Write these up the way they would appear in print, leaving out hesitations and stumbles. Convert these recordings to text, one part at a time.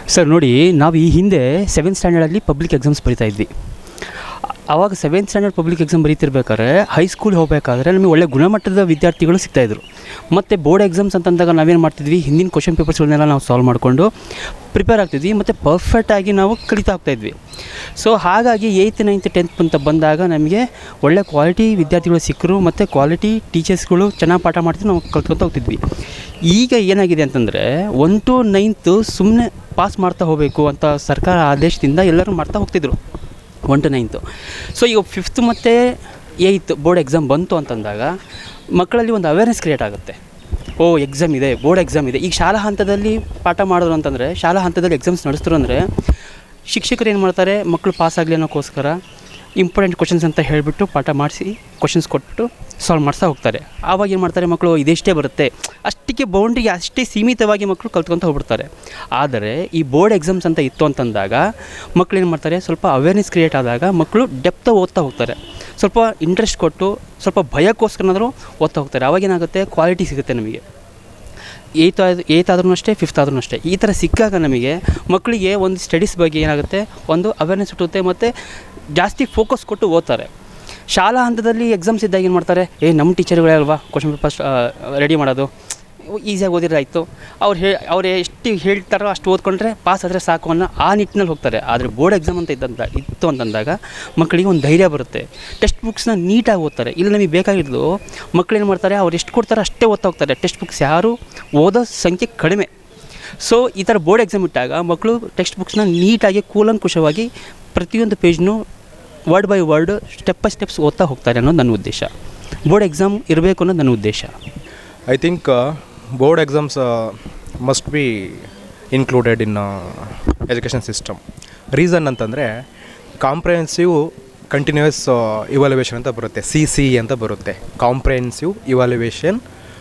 Sir ನೋಡಿ, ನಾವು ಈ ಹಿಂದೆ 7th ಸ್ಟ್ಯಾಂಡರ್ಡಲ್ಲಿ ಪಬ್ಲಿಕ್ ಎಕ್ಸಾಮ್ಸ್ ಬರಿತಾ ಇದ್ವಿ. ಆವಾಗ 7th ಸ್ಟ್ಯಾಂಡರ್ಡ್ ಪಬ್ಲಿಕ್ ಎಕ್ಸಾಮ್ ಬರೀತಿರ್ಬೇಕಾದ್ರೆ ಹೈಸ್ಕೂಲ್ ಹೋಗಬೇಕಾದ್ರೆ ನಮಗೆ ಒಳ್ಳೆ ಗುಣಮಟ್ಟದ ವಿದ್ಯಾರ್ಥಿಗಳು ಸಿಗ್ತಾಯಿದ್ರು. ಮತ್ತು ಬೋರ್ಡ್ ಎಕ್ಸಾಮ್ಸ್ ಅಂತಂದಾಗ ನಾವೇನು ಮಾಡ್ತಿದ್ವಿ, ಹಿಂದಿನ ಕ್ವಶನ್ ಪೇಪರ್ಸ್ಗಳನ್ನೆಲ್ಲ ನಾವು ಸಾಲ್ವ್ ಮಾಡಿಕೊಂಡು ಪ್ರಿಪೇರ್ ಆಗ್ತಿದ್ವಿ ಮತ್ತು ಪರ್ಫೆಕ್ಟಾಗಿ ನಾವು ಕಲಿತಾ ಹೋಗ್ತಾಯಿದ್ವಿ. ಸೊ ಹಾಗಾಗಿ 8th 9th 10th ಅಂತ ಬಂದಾಗ ನಮಗೆ ಒಳ್ಳೆ ಕ್ವಾಲಿಟಿ ವಿದ್ಯಾರ್ಥಿಗಳು ಸಿಕ್ಕರು ಮತ್ತು ಕ್ವಾಲಿಟಿ ಟೀಚರ್ಸ್ಗಳು ಚೆನ್ನಾಗಿ ಪಾಠ ಮಾಡ್ತಿದ್ದು ನಾವು ಕಲ್ತ್ಕೊತ ಹೋಗ್ತಿದ್ವಿ. ಈಗ ಏನಾಗಿದೆ ಅಂತಂದರೆ 1 to 9th ಸುಮ್ಮನೆ ಪಾಸ್ ಮಾಡ್ತಾ ಹೋಗಬೇಕು ಅಂತ ಸರ್ಕಾರ ಆದೇಶದಿಂದ ಎಲ್ಲರೂ ಮಾಡ್ತಾ ಹೋಗ್ತಿದ್ರು 1 to 9th. ಸೊ ಈಗ 5th ಮತ್ತು 8th ಬೋರ್ಡ್ ಎಕ್ಸಾಮ್ ಬಂತು ಅಂತಂದಾಗ ಮಕ್ಕಳಲ್ಲಿ ಒಂದು ಅವೇರ್ನೆಸ್ ಕ್ರಿಯೇಟ್ ಆಗುತ್ತೆ. ಎಕ್ಸಾಮ್ ಇದೆ, ಬೋರ್ಡ್ ಎಕ್ಸಾಮ್ ಇದೆ. ಈಗ ಶಾಲಾ ಹಂತದಲ್ಲಿ ಪಾಠ ಮಾಡಿದ್ರು ಅಂತಂದರೆ, ಶಾಲಾ ಹಂತದಲ್ಲಿ ಎಕ್ಸಾಮ್ಸ್ ನಡೆಸಿದ್ರು ಅಂದರೆ ಶಿಕ್ಷಕರು ಏನು ಮಾಡ್ತಾರೆ, ಮಕ್ಕಳು ಪಾಸ್ ಆಗಲಿ ಅನ್ನೋಕ್ಕೋಸ್ಕರ ಇಂಪಾರ್ಟೆಂಟ್ ಕ್ವಶನ್ಸ್ ಅಂತ ಹೇಳಿಬಿಟ್ಟು ಪಾಠ ಮಾಡಿಸಿ ಕ್ವಶನ್ಸ್ ಕೊಟ್ಟು ಸಾಲ್ವ್ ಮಾಡ್ತಾ ಹೋಗ್ತಾರೆ. ಆವಾಗ ಏನು ಮಾಡ್ತಾರೆ, ಮಕ್ಕಳು ಇದೆಷ್ಟೇ ಬರುತ್ತೆ ಅಷ್ಟಕ್ಕೆ ಬೌಂಡ್ರಿಗೆ ಅಷ್ಟೇ ಸೀಮಿತವಾಗಿ ಮಕ್ಕಳು ಕಲ್ತ್ಕೊತ ಹೋಗ್ಬಿಡ್ತಾರೆ. ಆದರೆ ಈ ಬೋರ್ಡ್ ಎಕ್ಸಾಮ್ಸ್ ಅಂತ ಇತ್ತು ಅಂತಂದಾಗ ಮಕ್ಕಳು ಏನು ಮಾಡ್ತಾರೆ, ಸ್ವಲ್ಪ ಅವೇರ್ನೆಸ್ ಕ್ರಿಯೇಟ್ ಆದಾಗ ಮಕ್ಕಳು ಡೆಪ್ತ್ ಓದ್ತಾ ಹೋಗ್ತಾರೆ. ಸ್ವಲ್ಪ ಇಂಟ್ರೆಸ್ಟ್ ಕೊಟ್ಟು ಸ್ವಲ್ಪ ಭಯಕ್ಕೋಸ್ಕರನಾದರೂ ಓದ್ತಾ ಹೋಗ್ತಾರೆ. ಆವಾಗೇನಾಗುತ್ತೆ, ಕ್ವಾಲಿಟಿ ಸಿಗುತ್ತೆ ನಮಗೆ. 8th ಆದ್ರೂ ಅಷ್ಟೇ, 5th ಆದ್ರೂ ಅಷ್ಟೇ. ಈ ಥರ ಸಿಕ್ಕಾಗ ನಮಗೆ ಮಕ್ಕಳಿಗೆ ಒಂದು ಸ್ಟಡೀಸ್ ಬಗ್ಗೆ ಏನಾಗುತ್ತೆ, ಒಂದು ಅವೇರ್ನೆಸ್ ಹುಟ್ಟುತ್ತೆ ಮತ್ತು ಜಾಸ್ತಿ ಫೋಕಸ್ ಕೊಟ್ಟು ಓದ್ತಾರೆ. ಶಾಲಾ ಹಂತದಲ್ಲಿ ಎಕ್ಸಾಮ್ಸ್ ಇದ್ದಾಗ ಏನು ಮಾಡ್ತಾರೆ, ನಮ್ಮ ಟೀಚರ್ಗಳೇ ಅಲ್ವಾ ಕ್ವಶನ್ ಪೇಪರ್ಸ್ ರೆಡಿ ಮಾಡೋದು, ಈಸಿಯಾಗಿ ಓದಿದ್ರೆ ಆಯಿತು, ಅವ್ರು ಎಷ್ಟು ಹೇಳ್ತಾರೋ ಅಷ್ಟು ಓದ್ಕೊಂಡ್ರೆ ಪಾಸ್ ಆದರೆ ಸಾಕು ಅನ್ನೋ ಆ ನಿಟ್ಟಿನಲ್ಲಿ ಹೋಗ್ತಾರೆ. ಆದರೆ ಬೋರ್ಡ್ ಎಕ್ಸಾಮ್ ಅಂತ ಇತ್ತು ಅಂತಂದಾಗ ಮಕ್ಕಳಿಗೆ ಒಂದು ಧೈರ್ಯ ಬರುತ್ತೆ. ಟೆಕ್ಸ್ಟ್ ಬುಕ್ಸ್ನ ನೀಟಾಗಿ ಓದ್ತಾರೆ. ಇಲ್ಲಿ ನಮಗೆ ಬೇಕಾಗಿದ್ದು ಮಕ್ಕಳೇನು ಮಾಡ್ತಾರೆ, ಅವ್ರು ಎಷ್ಟು ಕೊಡ್ತಾರೆ ಅಷ್ಟೇ ಓದ್ತಾ ಹೋಗ್ತಾರೆ. ಟೆಕ್ಸ್ಟ್ ಬುಕ್ಸ್ ಯಾರು ಓದೋ ಸಂಖ್ಯೆ ಕಡಿಮೆ. ಸೊ ಈ ಥರ ಬೋರ್ಡ್ ಎಕ್ಸಾಮ್ ಇಟ್ಟಾಗ ಮಕ್ಕಳು ಟೆಕ್ಸ್ಟ್ ಬುಕ್ಸ್ನ ನೀಟಾಗಿ ಕೂಲಂಕುಷವಾಗಿ ಪ್ರತಿಯೊಂದು ಪೇಜ್ನು word by word step by steps ಓದ್ತಾ ಹೋಗ್ತಾರೆ ಅನ್ನೋದು ನನ್ನ ಉದ್ದೇಶ. ಬೋರ್ಡ್ ಎಕ್ಸಾಮ್ ಇರಬೇಕು ಅನ್ನೋದು ನನ್ನ ಉದ್ದೇಶ. I think board exams must be included in education system. Reason ಅಂತಂದರೆ ಕಾಂಪ್ರಿಹೆನ್ಸಿವ್ ಕಂಟಿನ್ಯೂಯಸ್ ಇವ್ಯಾಲ್ಯುವೇಷನ್ ಅಂತ ಬರುತ್ತೆ, CCE ಅಂತ ಬರುತ್ತೆ. ಕಾಂಪ್ರಿಹೆನ್ಸಿವ್ ಇವ್ಯಾಲ್ಯುವೇಷನ್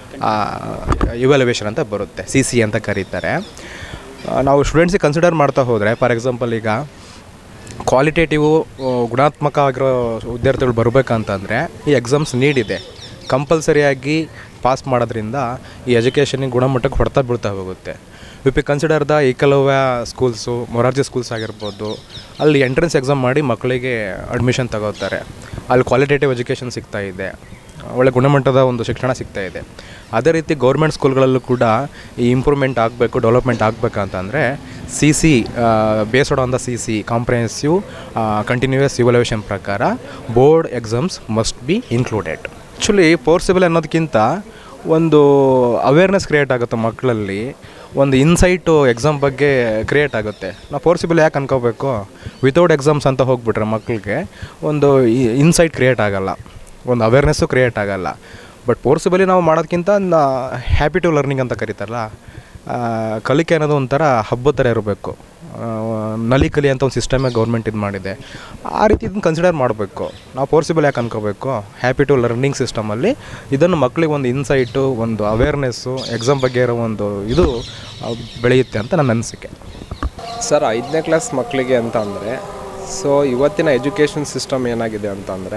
ಅಂತ ಬರುತ್ತೆ, CCE ಅಂತ ಕರೀತಾರೆ. ನಾವು ಸ್ಟೂಡೆಂಟ್ಸಿಗೆ ಕನ್ಸಿಡರ್ ಮಾಡ್ತಾ ಹೋದರೆ, ಫಾರ್ ಎಕ್ಸಾಂಪಲ್ ಈಗ ಕ್ವಾಲಿಟೇಟಿವ್ ಗುಣಾತ್ಮಕ ಆಗಿರೋ ವಿದ್ಯಾರ್ಥಿಗಳು ಬರಬೇಕಂತಂದರೆ ಈ ಎಕ್ಸಾಮ್ಸ್ ನೀಡಿದೆ. ಕಂಪಲ್ಸರಿಯಾಗಿ ಪಾಸ್ ಮಾಡೋದ್ರಿಂದ ಈ ಎಜುಕೇಷನಿಗೆ ಗುಣಮಟ್ಟಕ್ಕೆ ಹೊಡೆತ ಬೀಳ್ತಾ ಹೋಗುತ್ತೆ. We consider the Eklavya schools, Morarji schools ಆಗಿರ್ಬೋದು, ಅಲ್ಲಿ ಎಂಟ್ರೆನ್ಸ್ ಎಕ್ಸಾಮ್ ಮಾಡಿ ಮಕ್ಕಳಿಗೆ ಅಡ್ಮಿಷನ್ ತಗೋತಾರೆ. ಅಲ್ಲಿ ಕ್ವಾಲಿಟೇಟಿವ್ ಎಜುಕೇಷನ್ ಸಿಗ್ತಾಯಿದೆ, ಒಳ್ಳೆ ಗುಣಮಟ್ಟದ ಒಂದು ಶಿಕ್ಷಣ ಸಿಗ್ತಾಯಿದೆ. ಅದೇ ರೀತಿ ಗೌರ್ಮೆಂಟ್ ಸ್ಕೂಲ್ಗಳಲ್ಲೂ ಕೂಡ ಈ ಇಂಪ್ರೂವ್ಮೆಂಟ್ ಆಗಬೇಕು, ಡೆವಲಪ್ಮೆಂಟ್ ಆಗಬೇಕಂತಂದರೆ CC based on the CC comprehensive continuous evaluation ಪ್ರಕಾರ board exams must be included. Actually forcible ಅನ್ನೋದಕ್ಕಿಂತ ಒಂದು ಅವೇರ್ನೆಸ್ ಕ್ರಿಯೇಟ್ ಆಗುತ್ತೆ ಮಕ್ಕಳಲ್ಲಿ, ಒಂದು ಇನ್ಸೈಟು ಎಕ್ಸಾಮ್ ಬಗ್ಗೆ ಕ್ರಿಯೇಟ್ ಆಗುತ್ತೆ. ನಾವು ಫೋರ್ಸಿಬಲ್ ಯಾಕೆ ಅನ್ಕೋಬೇಕು, ವಿತೌಟ್ ಎಕ್ಸಾಮ್ಸ್ ಅಂತ ಹೋಗ್ಬಿಟ್ರೆ ಮಕ್ಕಳಿಗೆ ಒಂದು ಇನ್ಸೈಟ್ ಕ್ರಿಯೇಟ್ ಆಗೋಲ್ಲ, ಒಂದು ಅವೇರ್ನೆಸ್ಸು ಕ್ರಿಯೇಟ್ ಆಗೋಲ್ಲ. ಬಟ್ ಫೋರ್ಸಿಬಲಿ ನಾವು ಮಾಡೋದಕ್ಕಿಂತ ಹ್ಯಾಪಿ ಟು ಲರ್ನಿಂಗ್ ಅಂತ ಕರೀತಾರಲ್ಲ, ಕಲಿಕೆ ಅನ್ನೋದು ಒಂಥರ ಹಬ್ಬದ ಥರ ಇರಬೇಕು. ನಲಿ ಅಂತ ಒಂದು ಸಿಸ್ಟಮೇ ಗೌರ್ಮೆಂಟ್ ಇದು ಮಾಡಿದೆ. ಆ ರೀತಿ ಇದನ್ನು ಕನ್ಸಿಡರ್ ಮಾಡಬೇಕು. ನಾವು ಫೋರ್ಸಿಬಲ್ ಯಾಕೆ ಅನ್ಕೋಬೇಕು, ಹ್ಯಾಪಿ ಟು ಲರ್ನಿಂಗ್ ಸಿಸ್ಟಮಲ್ಲಿ ಇದನ್ನು ಮಕ್ಕಳಿಗೆ ಒಂದು ಇನ್ಸೈಟು, ಒಂದು ಅವೇರ್ನೆಸ್ಸು, ಎಕ್ಸಾಮ್ ಬಗ್ಗೆ ಇರೋ ಒಂದು ಇದು ಬೆಳೆಯುತ್ತೆ ಅಂತ ನನ್ನ ಅನಿಸಿಕೆ. ಸರ್, 5ನೇ ಕ್ಲಾಸ್ ಮಕ್ಕಳಿಗೆ ಅಂತ ಅಂದರೆ, ಸೊ ಇವತ್ತಿನ ಎಜುಕೇಷನ್ ಸಿಸ್ಟಮ್ ಏನಾಗಿದೆ ಅಂತಂದರೆ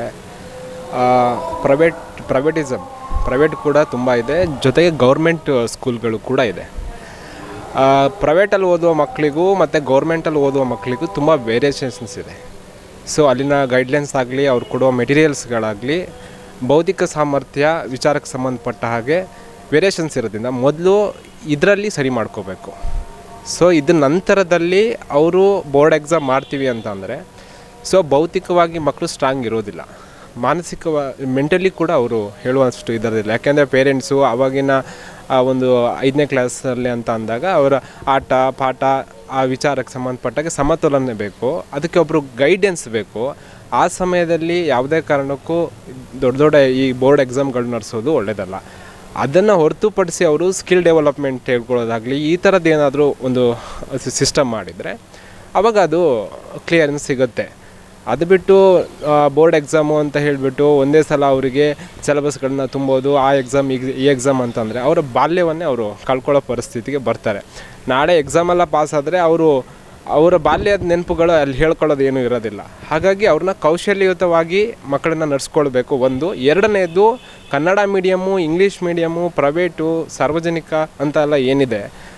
ಪ್ರೈವೇಟ್ ಕೂಡ ತುಂಬ ಇದೆ, ಜೊತೆಗೆ ಗೌರ್ಮೆಂಟ್ ಸ್ಕೂಲ್ಗಳು ಕೂಡ ಇದೆ. ಪ್ರೈವೇಟಲ್ಲಿ ಓದುವ ಮಕ್ಕಳಿಗೂ ಮತ್ತು ಗೌರ್ಮೆಂಟಲ್ಲಿ ಓದುವ ಮಕ್ಕಳಿಗೂ ತುಂಬ ವೇರಿಯೇಷನ್ಸ್ ಇದೆ. ಸೊ ಅಲ್ಲಿನ ಗೈಡ್ಲೈನ್ಸ್ ಆಗಲಿ, ಅವ್ರು ಕೊಡುವ ಮೆಟೀರಿಯಲ್ಸ್ಗಳಾಗಲಿ, ಬೌದ್ಧಿಕ ಸಾಮರ್ಥ್ಯ ವಿಚಾರಕ್ಕೆ ಸಂಬಂಧಪಟ್ಟ ಹಾಗೆ ವೇರಿಯೇಷನ್ಸ್ ಇರೋದ್ರಿಂದ ಮೊದಲು ಇದರಲ್ಲಿ ಸರಿ ಮಾಡ್ಕೋಬೇಕು. ಸೊ ಇದ್ರ ನಂತರದಲ್ಲಿ ಅವರು ಬೋರ್ಡ್ ಎಕ್ಸಾಮ್ ಮಾಡ್ತೀವಿ ಅಂತಂದರೆ, ಸೊ ಭೌತಿಕವಾಗಿ ಮಕ್ಕಳು ಸ್ಟ್ರಾಂಗ್ ಇರೋದಿಲ್ಲ, ಮೆಂಟಲಿ ಕೂಡ ಅವರು ಹೇಳುವಷ್ಟು ಇದರದಿಲ್ಲ. ಯಾಕೆಂದರೆ ಪೇರೆಂಟ್ಸು ಆವಾಗಿನ ಒಂದು 5ನೇ ಕ್ಲಾಸಲ್ಲಿ ಅಂತ ಅಂದಾಗ ಅವರ ಆಟ ಪಾಠ ಆ ವಿಚಾರಕ್ಕೆ ಸಂಬಂಧಪಟ್ಟಾಗೆ ಸಮತೋಲನೆ ಬೇಕು, ಅದಕ್ಕೆ ಒಬ್ಬರು ಗೈಡೆನ್ಸ್ ಬೇಕು. ಆ ಸಮಯದಲ್ಲಿ ಯಾವುದೇ ಕಾರಣಕ್ಕೂ ದೊಡ್ಡ ಈ ಬೋರ್ಡ್ ಎಕ್ಸಾಮ್ಗಳು ನಡೆಸೋದು ಒಳ್ಳೆಯದಲ್ಲ. ಅದನ್ನು ಹೊರತುಪಡಿಸಿ ಅವರು ಸ್ಕಿಲ್ ಡೆವಲಪ್ಮೆಂಟ್ ಹೇಳ್ಕೊಳ್ಳೋದಾಗಲಿ, ಈ ಥರದ್ದು ಏನಾದರೂ ಒಂದು ಸಿಸ್ಟಮ್ ಮಾಡಿದರೆ ಆವಾಗ ಅದು ಕ್ಲಿಯರೆನ್ಸ್ ಸಿಗುತ್ತೆ. ಅದು ಬಿಟ್ಟು ಬೋರ್ಡ್ ಎಕ್ಸಾಮು ಅಂತ ಹೇಳಿಬಿಟ್ಟು ಒಂದೇ ಸಲ ಅವರಿಗೆ ಸಿಲೆಬಸ್ಗಳನ್ನ ತುಂಬೋದು, ಆ ಎಕ್ಸಾಮ್ ಈ ಎಕ್ಸಾಮ್ ಅಂತಂದರೆ ಅವರ ಬಾಲ್ಯವನ್ನೇ ಅವರು ಕಳ್ಕೊಳ್ಳೋ ಪರಿಸ್ಥಿತಿಗೆ ಬರ್ತಾರೆ. ನಾಳೆ ಎಕ್ಸಾಮೆಲ್ಲ ಪಾಸ್ ಆದರೆ ಅವರ ಬಾಲ್ಯದ ನೆನಪುಗಳು ಅಲ್ಲಿ ಹೇಳ್ಕೊಳ್ಳೋದು ಏನೂ ಇರೋದಿಲ್ಲ. ಹಾಗಾಗಿ ಅವ್ರನ್ನ ಕೌಶಲ್ಯಯುತವಾಗಿ ಮಕ್ಕಳನ್ನ ನಡೆಸ್ಕೊಳ್ಬೇಕು. ಒಂದು. ಎರಡನೇದು, Kannada medium, English medium, private, ಸಾರ್ವಜನಿಕ ಅಂತ ಎಲ್ಲ ಏನಿದೆ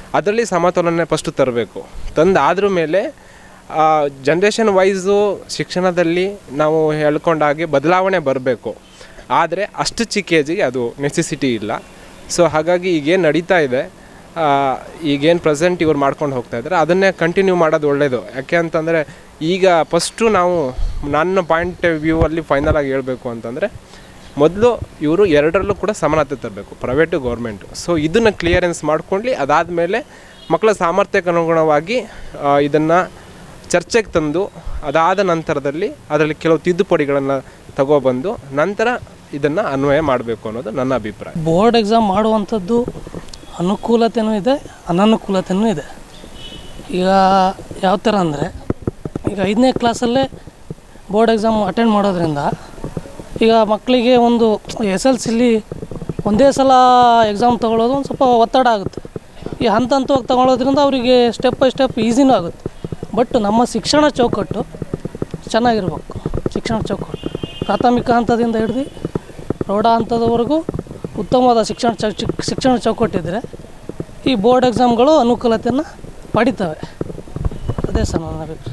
ಅದರಲ್ಲಿ ಸಮತೋಲನ ಫಸ್ಟು ತರಬೇಕು. ತಂದಾದ್ರ ಮೇಲೆ ಜನ್ರೇಷನ್ ವೈಸು ಶಿಕ್ಷಣದಲ್ಲಿ ನಾವು ಹೇಳ್ಕೊಂಡಾಗೆ ಬದಲಾವಣೆ ಬರಬೇಕು. ಆದರೆ ಅಷ್ಟು ಚಿಕ್ಕ ಏಜಿಗೆ ಅದು ನೆಸೆಸಿಟಿ ಇಲ್ಲ. ಸೊ ಹಾಗಾಗಿ ಈಗೇನು ನಡೀತಾ ಇದೆ, ಈಗೇನು ಪ್ರೆಸೆಂಟ್ ಇವ್ರು ಮಾಡ್ಕೊಂಡು ಹೋಗ್ತಾಯಿದ್ದಾರೆ ಅದನ್ನೇ ಕಂಟಿನ್ಯೂ ಮಾಡೋದು ಒಳ್ಳೆಯದು. ಯಾಕೆ ಅಂತಂದರೆ ಈಗ ಫಸ್ಟು ನಾವು ನನ್ನ ಪಾಯಿಂಟ್ ವ್ಯೂ ಅಲ್ಲಿ ಫೈನಲಾಗಿ ಹೇಳಬೇಕು ಅಂತಂದರೆ ಮೊದಲು ಇವರು ಎರಡರಲ್ಲೂ ಕೂಡ ಸಮಾನತೆ ತರಬೇಕು, ಪ್ರೈವೇಟು ಗೌರ್ಮೆಂಟು. ಸೊ ಇದನ್ನು ಕ್ಲಿಯರೆನ್ಸ್ ಮಾಡ್ಕೊಂಡು ಅದಾದಮೇಲೆ ಮಕ್ಕಳ ಸಾಮರ್ಥ್ಯಕ್ಕೆ ಅನುಗುಣವಾಗಿ ಇದನ್ನು ಚರ್ಚೆಗೆ ತಂದು ಅದಾದ ನಂತರದಲ್ಲಿ ಅದರಲ್ಲಿ ಕೆಲವು ತಿದ್ದುಪಡಿಗಳನ್ನು ತಗೊಬಂದು ನಂತರ ಇದನ್ನು ಅನ್ವಯ ಮಾಡಬೇಕು ಅನ್ನೋದು ನನ್ನ ಅಭಿಪ್ರಾಯ. ಬೋರ್ಡ್ ಎಕ್ಸಾಮ್ ಮಾಡುವಂಥದ್ದು ಅನುಕೂಲತೆಯೂ ಇದೆ, ಅನನುಕೂಲತೆಯೂ ಇದೆ. ಈಗ ಯಾವ ಥರ ಅಂದರೆ, ಈಗ 5ನೇ ಕ್ಲಾಸಲ್ಲೇ ಬೋರ್ಡ್ ಎಕ್ಸಾಮ್ ಅಟೆಂಡ್ ಮಾಡೋದ್ರಿಂದ ಈಗ ಮಕ್ಕಳಿಗೆ ಒಂದು SLCಲಿ ಒಂದೇ ಸಲ ಎಕ್ಸಾಮ್ ತೊಗೊಳ್ಳೋದು ಒಂದು ಸ್ವಲ್ಪ ಒತ್ತಡ ಆಗುತ್ತೆ. ಈ ಹಂತವಾಗಿ ತೊಗೊಳ್ಳೋದ್ರಿಂದ ಅವರಿಗೆ ಸ್ಟೆಪ್ ಬೈ ಸ್ಟೆಪ್ ಈಸಿನೂ ಆಗುತ್ತೆ. ಬಟ್ ನಮ್ಮ ಶಿಕ್ಷಣ ಚೌಕಟ್ಟು ಚೆನ್ನಾಗಿರ್ಬೇಕು. ಶಿಕ್ಷಣ ಚೌಕಟ್ಟು ಪ್ರಾಥಮಿಕ ಹಂತದಿಂದ ಹಿಡಿದು ಪ್ರೌಢ ಹಂತದವರೆಗೂ ಉತ್ತಮವಾದ ಶಿಕ್ಷಣ ಚೌಕಟ್ಟಿದ್ದರೆ ಈ ಬೋರ್ಡ್ ಎಕ್ಸಾಮ್ಗಳು ಅನುಕೂಲತೆಯನ್ನು ಪಡಿತವೆ. ಅದೇ ಸರ್ ನನ್ನ ಅಭಿಪ್ರಾಯ.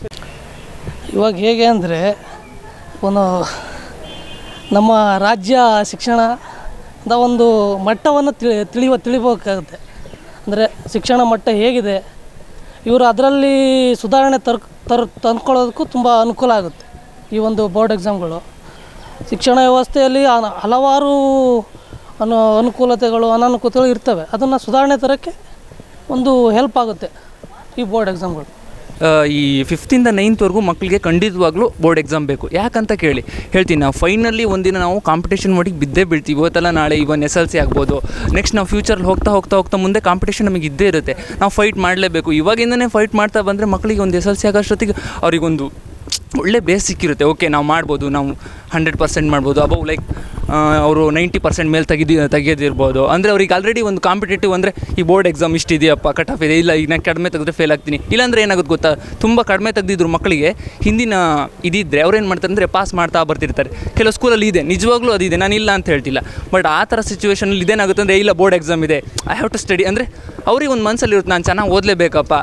ಇವಾಗ ಹೇಗೆ ಅಂದರೆ, ಒಂದು ನಮ್ಮ ರಾಜ್ಯ ಶಿಕ್ಷಣದ ಒಂದು ಮಟ್ಟವನ್ನು ತಿಳಿಬೇಕಾಗುತ್ತೆ. ಅಂದರೆ ಶಿಕ್ಷಣ ಮಟ್ಟ ಹೇಗಿದೆ, ಇವರು ಅದರಲ್ಲಿ ಸುಧಾರಣೆ ತಂದ್ಕೊಳ್ಳೋದಕ್ಕೂ ತುಂಬ ಅನುಕೂಲ ಆಗುತ್ತೆ. ಈ ಒಂದು ಬೋರ್ಡ್ ಎಕ್ಸಾಮ್ಗಳು ಶಿಕ್ಷಣ ವ್ಯವಸ್ಥೆಯಲ್ಲಿ ಹಲವಾರು ಅನುಕೂಲತೆಗಳು ಅನಾನುಕೂಲತೆಗಳು ಇರ್ತವೆ. ಅದನ್ನು ಸುಧಾರಣೆ ತರೋಕ್ಕೆ ಒಂದು ಹೆಲ್ಪ್ ಆಗುತ್ತೆ ಈ ಬೋರ್ಡ್ ಎಕ್ಸಾಮ್ಗಳು. ಈ 5th ಇಂದ 9th ಮಕ್ಕಳಿಗೆ ಖಂಡಿತವಾಗ್ಲೂ ಬೋರ್ಡ್ ಎಕ್ಸಾಮ್ ಬೇಕು. ಯಾಕಂತ ಹೇಳ್ತೀನಿ, ನಾವು ಫೈನಲಿ ಒಂದಿನ ನಾವು ಕಾಂಪಿಟೇಷನ್ ಮಾಡಿ ಬಿದ್ದೇ ಬೀಳ್ತೀವಿ. ಇವತ್ತಲ್ಲ ನಾಳೆ ಇವನ್ SLC ಆಗ್ಬೋದು, ನೆಕ್ಸ್ಟ್ ನಾವು ಫ್ಯೂಚರಲ್ಲಿ ಹೋಗ್ತಾ ಮುಂದೆ ಕಾಂಪಿಟೇಷನ್ ನಮಗೆ ಇದ್ದೇ ಇರುತ್ತೆ. ನಾವು ಫೈಟ್ ಮಾಡಲೇಬೇಕು. ಇವಾಗಿಂದನೇ ಫೈಟ್ ಮಾಡ್ತಾ ಬಂದರೆ ಮಕ್ಕಳಿಗೆ ಒಂದು SLC ಆಗೋಷ್ಟೊತ್ತಿಗೆ ಅವರಿಗೊಂದು ಒಳ್ಳೆ ಬೇಸ್ ಸಿಕ್ಕಿರುತ್ತೆ. ಓಕೆ, ನಾವು ಮಾಡ್ಬೋದು, ನಾವು 100% ಮಾಡ್ಬೋದು, ಅಬೌವ್ ಲೈಕ್ ಅವರು 90% ಮೇಲೆ ತೆಗೆದಿರ್ಬೋದು. ಅಂದರೆ ಅವ್ರಿಗೆ ಆಲ್ರೆಡಿ ಒಂದು ಕಾಂಪಿಟೇಟಿವ್ ಅಂದರೆ ಈ ಬೋರ್ಡ್ ಎಕ್ಸಾಮ್ ಇಷ್ಟಿದೆಯಪ್ಪ, ಕಟ್ ಆಫ್ ಇದೆ, ಇಲ್ಲ ಈಗ ನಾನು ಕಡಿಮೆ ತೆಗೆದ್ರೆ ಫೇಲ್ ಆಗ್ತೀನಿ. ಇಲ್ಲಾಂದರೆ ಏನಾಗುತ್ತೆ ಗೊತ್ತಾ, ತುಂಬ ಕಡಿಮೆ ತೆಗೆದಿದ್ರು ಮಕ್ಕಳಿಗೆ ಹಿಂದಿನ ಇದಿದ್ದರೆ ಅವ್ರೇನು ಮಾಡ್ತಾರೆ ಅಂದರೆ ಪಾಸ್ ಮಾಡ್ತಾ ಬರ್ತಿರ್ತಾರೆ. ಕೆಲವು ಸ್ಕೂಲಲ್ಲಿ ಇದೆ, ನಿಜವಾಗ್ಲೂ ಅದಿದೆ, ನಾನು ಇಲ್ಲ ಅಂತ ಹೇಳ್ತಿಲ್ಲ. ಬಟ್ ಆ ಥರ ಸಿಚುವೇಷನಲ್ಲಿ ಇದೇನಾಗುತ್ತೆ ಅಂದರೆ, ಇಲ್ಲ ಬೋರ್ಡ್ ಎಕ್ಸಾಮ್ ಇದೆ, ಐ ಹ್ಯಾವ್ ಟು ಸ್ಟಡಿ ಅಂದರೆ ಅವ್ರಿಗೆ ಒಂದು ಮನಸ್ಸಲ್ಲಿರುತ್ತೆ, ನಾನು ಚೆನ್ನಾಗಿ ಓದಲೇಬೇಕಪ್ಪ,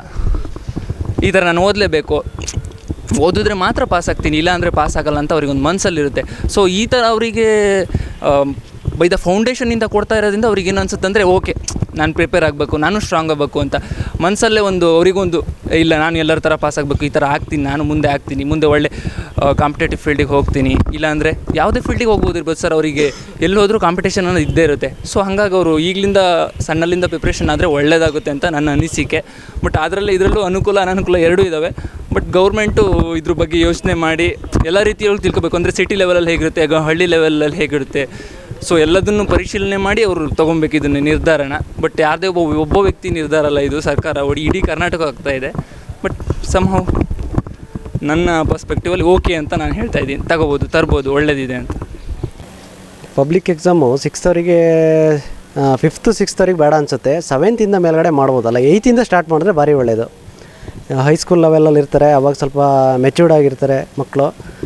ಈ ಥರ ನಾನು ಓದಲೇಬೇಕು, ಓದಿದ್ರೆ ಮಾತ್ರ ಪಾಸ್ ಆಗ್ತೀನಿ, ಇಲ್ಲ ಅಂದರೆ ಪಾಸ್ ಆಗೋಲ್ಲ ಅಂತ ಅವ್ರಿಗೊಂದು ಮನಸ್ಸಲ್ಲಿರುತ್ತೆ. ಸೊ ಈ ಥರ ಅವರಿಗೆ ಬೈ ದ ಫೌಂಡೇಶನಿಂದ ಕೊಡ್ತಾ ಇರೋದ್ರಿಂದ ಅವ್ರಿಗೆ ಏನು ಅನ್ಸುತ್ತೆ ಅಂದರೆ, ಓಕೆ ನಾನು ಪ್ರಿಪೇರ್ ಆಗಬೇಕು, ನಾನು ಸ್ಟ್ರಾಂಗ್ ಆಗಬೇಕು ಅಂತ ಮನಸ್ಸಲ್ಲೇ ಒಂದು ಅವರಿಗೊಂದು, ಇಲ್ಲ ನಾನು ಎಲ್ಲರ ಥರ ಪಾಸ್ ಆಗಬೇಕು, ಈ ಥರ ಆಗ್ತೀನಿ, ನಾನು ಮುಂದೆ ಆಗ್ತೀನಿ, ಮುಂದೆ ಒಳ್ಳೆ ಕಾಂಪಿಟೇಟಿವ್ ಫೀಲ್ಡಿಗೆ ಹೋಗ್ತೀನಿ, ಇಲ್ಲಾಂದರೆ ಯಾವುದೇ ಫೀಲ್ಡಿಗೆ ಹೋಗ್ಬೋದಿರ್ಬೋದು ಸರ್. ಅವರಿಗೆ ಎಲ್ಲಿ ಹೋದರೂ ಕಾಂಪಿಟೇಷನ್ ಅನ್ನೋದು ಇದ್ದೇ ಇರುತ್ತೆ. ಸೊ ಹಾಗಾಗಿ ಅವರು ಈಗಲಿಂದ ಸಣ್ಣಲ್ಲಿಂದ ಪ್ರಿಪ್ರೇಷನ್ ಆದರೆ ಒಳ್ಳೆಯದಾಗುತ್ತೆ ಅಂತ ನನ್ನ ಅನಿಸಿಕೆ. ಬಟ್ ಇದರಲ್ಲೂ ಅನುಕೂಲ ಅನಾನುಕೂಲ ಎರಡೂ ಇದ್ದಾವೆ. ಬಟ್ ಗೌರ್ಮೆಂಟು ಇದ್ರ ಬಗ್ಗೆ ಯೋಚನೆ ಮಾಡಿ ಎಲ್ಲ ರೀತಿಯೊಳಗೆ ತಿಳ್ಕೊಬೇಕು. ಅಂದರೆ ಸಿಟಿ ಲೆವೆಲಲ್ಲಿ ಹೇಗಿರುತ್ತೆ, ಹಳ್ಳಿ ಲೆವೆಲಲ್ಲಿ ಹೇಗಿರುತ್ತೆ, ಸೊ ಎಲ್ಲದನ್ನು ಪರಿಶೀಲನೆ ಮಾಡಿ ಅವರು ತೊಗೊಬೇಕು ಇದನ್ನು ನಿರ್ಧಾರನ. ಬಟ್ ಯಾವುದೇ ಒಬ್ಬ ವ್ಯಕ್ತಿ ನಿರ್ಧಾರ ಅಲ್ಲ, ಇದು ಸರ್ಕಾರ ಇಡೀ ಕರ್ನಾಟಕ ಆಗ್ತಾ ಇದೆ. ಬಟ್ ಸಮ್ಹೌ ನನ್ನ ಪರ್ಸ್ಪೆಕ್ಟಿವಲ್ಲಿ ಓಕೆ ಅಂತ ನಾನು ಹೇಳ್ತಾ ಇದ್ದೀನಿ, ತರ್ಬೋದು, ಒಳ್ಳೇದಿದೆ ಅಂತ. Public exam 6th 5th 6th ಬೇಡ ಅನಿಸುತ್ತೆ. 7th ಇಂದ ಮೇಲ್ಗಡೆ ಮಾಡ್ಬೋದಲ್ಲ, 8th ಇಂದ ಸ್ಟಾರ್ಟ್ ಮಾಡಿದ್ರೆ ಭಾರಿ ಒಳ್ಳೆಯದು. ಹೈಸ್ಕೂಲ್ ಲೆವೆಲಲ್ಲಿ ಇರ್ತಾರೆ, ಅವಾಗ ಸ್ವಲ್ಪ ಮೆಚ್ಯೂರ್ಡ್ ಆಗಿರ್ತಾರೆ ಮಕ್ಕಳು.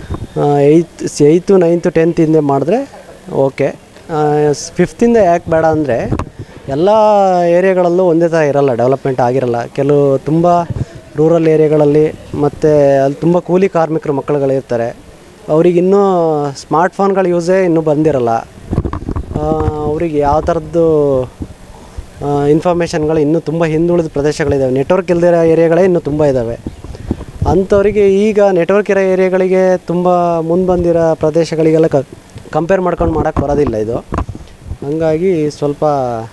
8th 9th 10th ಇಂದ ಮಾಡಿದ್ರೆ ಓಕೆ. 5th ಇಂದ ಯಾಕೆ ಬೇಡ ಅಂದರೆ, ಎಲ್ಲ ಏರಿಯಾಗಳಲ್ಲೂ ಒಂದೇ ಥರ ಇರಲ್ಲ, ಡೆವಲಪ್ಮೆಂಟ್ ಆಗಿರಲ್ಲ. ಕೆಲವು ತುಂಬ ರೂರಲ್ ಏರಿಯಾಗಳಲ್ಲಿ ಮತ್ತು ಅಲ್ಲಿ ತುಂಬ ಕೂಲಿ ಕಾರ್ಮಿಕರು ಮಕ್ಕಳುಗಳಿರ್ತಾರೆ. ಅವ್ರಿಗಿನ್ನೂ ಸ್ಮಾರ್ಟ್ಫೋನ್ಗಳ ಯೂಸೇ ಇನ್ನೂ ಬಂದಿರಲ್ಲ. ಅವ್ರಿಗೆ ಯಾವ ಥರದ್ದು ಇನ್ಫಾರ್ಮೇಷನ್ಗಳು ಇನ್ನೂ ತುಂಬ ಹಿಂದುಳಿದ ಪ್ರದೇಶಗಳಿದ್ದಾವೆ, ನೆಟ್ವರ್ಕ್ ಇಲ್ಲದಿರೋ ಏರಿಯಾಗಳೇ ಇನ್ನೂ ತುಂಬ ಇದ್ದಾವೆ. ಅಂಥವ್ರಿಗೆ ಈಗ ನೆಟ್ವರ್ಕ್ ಇರೋ ಏರಿಯಾಗಳಿಗೆ ತುಂಬ ಮುಂದೆ ಬಂದಿರೋ ಪ್ರದೇಶಗಳಿಗೆಲ್ಲ ಕಂಪೇರ್ ಮಾಡ್ಕೊಂಡು ಮಾಡೋಕ್ಕೆ ಬರೋದಿಲ್ಲ ಇದು. ಹಾಗಾಗಿ ಸ್ವಲ್ಪ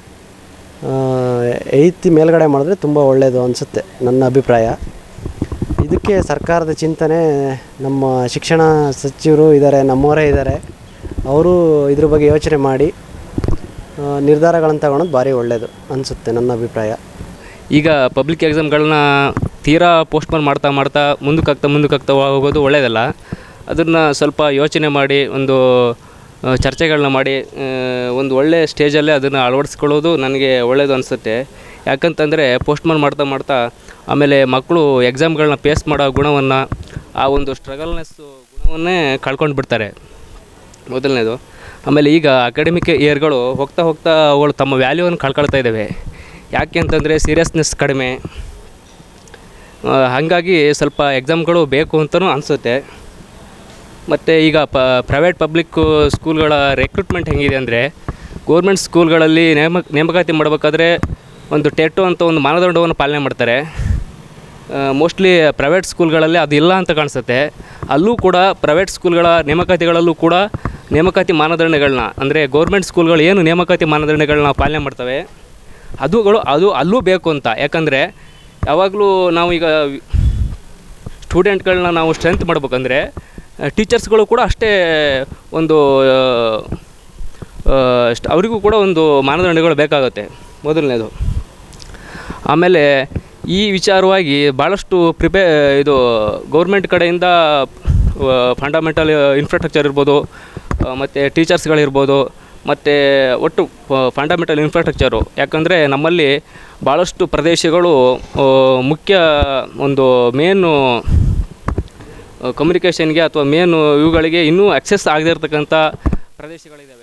8th ಮೇಲ್ಗಡೆ ಮಾಡಿದ್ರೆ ತುಂಬ ಒಳ್ಳೆಯದು ಅನಿಸುತ್ತೆ ನನ್ನ ಅಭಿಪ್ರಾಯ. ಇದಕ್ಕೆ ಸರ್ಕಾರದ ಚಿಂತನೆ, ನಮ್ಮ ಶಿಕ್ಷಣ ಸಚಿವರು ಇದ್ದಾರೆ, ನಮ್ಮವರೇ ಇದ್ದಾರೆ, ಅವರು ಇದ್ರ ಬಗ್ಗೆ ಯೋಚನೆ ಮಾಡಿ ನಿರ್ಧಾರಗಳನ್ನು ತಗೊಳೋದು ಭಾರಿ ಒಳ್ಳೆಯದು ಅನಿಸುತ್ತೆ ನನ್ನ ಅಭಿಪ್ರಾಯ. ಈಗ ಪಬ್ಲಿಕ್ ಎಕ್ಸಾಮ್ಗಳನ್ನ ತೀರಾ ಪೋಸ್ಟ್ಪೋನ್ ಮಾಡ್ತಾ ಮುಂದಕ್ಕೆ ಹೋಗೋದು ಒಳ್ಳೆಯದಲ್ಲ. ಅದನ್ನು ಸ್ವಲ್ಪ ಯೋಚನೆ ಮಾಡಿ ಒಂದು ಚರ್ಚೆಗಳನ್ನ ಮಾಡಿ ಒಂದು ಒಳ್ಳೆ ಸ್ಟೇಜಲ್ಲೇ ಅದನ್ನು ಅಳವಡಿಸ್ಕೊಳ್ಳೋದು ನನಗೆ ಒಳ್ಳೆಯದು ಅನಿಸುತ್ತೆ. ಯಾಕಂತಂದರೆ ಪೋಸ್ಟ್ಪೋನ್ ಮಾಡ್ತಾ ಆಮೇಲೆ ಮಕ್ಕಳು ಎಕ್ಸಾಮ್ಗಳನ್ನ ಫೇಸ್ ಮಾಡೋ ಗುಣವನ್ನು, ಆ ಒಂದು ಸ್ಟ್ರಗಲ್ನೆಸ್ಸು ಗುಣವನ್ನೇ ಕಳ್ಕೊಂಡು ಬಿಡ್ತಾರೆ ಮೊದಲನೇದು. ಆಮೇಲೆ ಈಗ ಅಕಾಡೆಮಿಕ್ ಇಯರ್ಗಳು ಹೋಗ್ತಾ ಅವುಗಳು ತಮ್ಮ ವ್ಯಾಲ್ಯೂವನ್ನು ಕಳ್ಕೊಳ್ತಾ ಇದ್ದಾವೆ. ಯಾಕೆ ಅಂತಂದರೆ ಸೀರಿಯಸ್ನೆಸ್ ಕಡಿಮೆ, ಹಾಗಾಗಿ ಸ್ವಲ್ಪ ಎಕ್ಸಾಮ್ಗಳು ಬೇಕು ಅಂತಲೂ ಅನಿಸುತ್ತೆ. ಮತ್ತು ಈಗ ಪ್ರೈವೇಟ್ ಪಬ್ಲಿಕ್ ಸ್ಕೂಲ್ಗಳ ರೆಕ್ರೂಟ್ಮೆಂಟ್ ಹೆಂಗಿದೆ ಅಂದರೆ, ಗೋರ್ಮೆಂಟ್ ಸ್ಕೂಲ್ಗಳಲ್ಲಿ ನೇಮಕಾತಿ ಮಾಡಬೇಕಾದ್ರೆ ಒಂದು ಟೆಟ್ಟು ಅಂತ ಒಂದು ಮಾನದಂಡವನ್ನು ಪಾಲನೆ ಮಾಡ್ತಾರೆ. ಮೋಸ್ಟ್ಲಿ ಪ್ರೈವೇಟ್ ಸ್ಕೂಲ್ಗಳಲ್ಲಿ ಅದಿಲ್ಲ ಅಂತ ಕಾಣಿಸುತ್ತೆ. ಅಲ್ಲೂ ಕೂಡ ಪ್ರೈವೇಟ್ ಸ್ಕೂಲ್ಗಳ ನೇಮಕಾತಿಗಳಲ್ಲೂ ಕೂಡ ನೇಮಕಾತಿ ಮಾನದಂಡಗಳನ್ನ, ಅಂದರೆ ಗೋರ್ಮೆಂಟ್ ಸ್ಕೂಲ್ಗಳು ಏನು ನೇಮಕಾತಿ ಮಾನದಂಡಗಳನ್ನ ಪಾಲನೆ ಮಾಡ್ತವೆ ಅದು ಅಲ್ಲೂ ಬೇಕು ಅಂತ. ಯಾಕಂದರೆ ಯಾವಾಗಲೂ ನಾವು ಈಗ ಸ್ಟೂಡೆಂಟ್ಗಳನ್ನ ನಾವು ಸ್ಟ್ರೆಂತ್ ಮಾಡ್ಬೇಕಂದ್ರೆ ಟೀಚರ್ಸ್ಗಳು ಕೂಡ ಅಷ್ಟೇ ಒಂದು ಅವರಿಗೂ ಕೂಡ ಒಂದು ಮಾನದಂಡಗಳು ಬೇಕಾಗುತ್ತೆ ಮೊದಲನೇದು. ಆಮೇಲೆ ಈ ವಿಚಾರವಾಗಿ ಭಾಳಷ್ಟು ಇದು ಗೌರ್ಮೆಂಟ್ ಕಡೆಯಿಂದ ಫಂಡಮೆಂಟಲ್ ಇನ್ಫ್ರಾಸ್ಟ್ರಕ್ಚರ್ ಇರ್ಬೋದು, ಮತ್ತು ಟೀಚರ್ಸ್ಗಳಿರ್ಬೋದು, ಮತ್ತು ಒಟ್ಟು ಫಂಡಮೆಂಟಲ್ ಇನ್ಫ್ರಾಸ್ಟ್ರಕ್ಚರು. ಯಾಕಂದರೆ ನಮ್ಮಲ್ಲಿ ಭಾಳಷ್ಟು ಪ್ರದೇಶಗಳು ಮುಖ್ಯ ಒಂದು ಮೇನು ಕಮ್ಯುನಿಕೇಷನ್ಗೆ ಅಥವಾ ಮೇನು ಇವುಗಳಿಗೆ ಇನ್ನೂ ಆಕ್ಸೆಸ್ ಆಗದೇ ಇರತಕ್ಕಂಥ ಪ್ರದೇಶಗಳಿದ್ದಾವೆ.